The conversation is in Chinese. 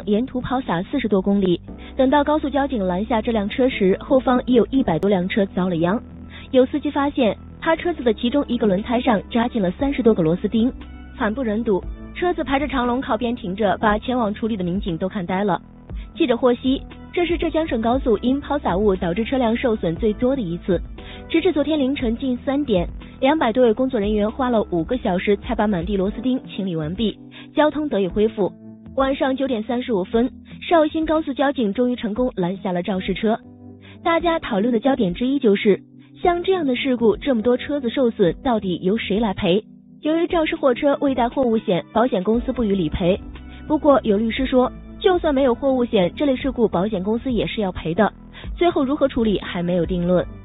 沿途抛洒40多公里。等到高速交警拦下这辆车时，后方已有100多辆车遭了殃。有司机发现，他车子的其中一个轮胎上扎进了30多个螺丝钉，惨不忍睹。车子排着长龙靠边停着，把前往处理的民警都看呆了。记者获悉，这是浙江省高速因抛洒物导致车辆受损最多的一次。直至昨天凌晨近3点，200多位工作人员花了5个小时才把满地螺丝钉清理完毕，交通得以恢复。晚上9点35分，绍兴高速交警终于成功拦下了肇事车。大家讨论的焦点之一就是，像这样的事故，这么多车子受损，到底由谁来赔？由于肇事货车未带货物险，保险公司不予理赔。不过有律师说，就算没有货物险，这类事故保险公司也是要赔的。最后如何处理还没有定论。